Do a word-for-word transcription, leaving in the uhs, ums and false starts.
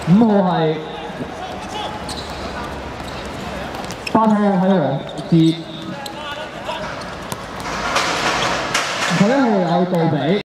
五號係八號係黃志，十一號有杜比。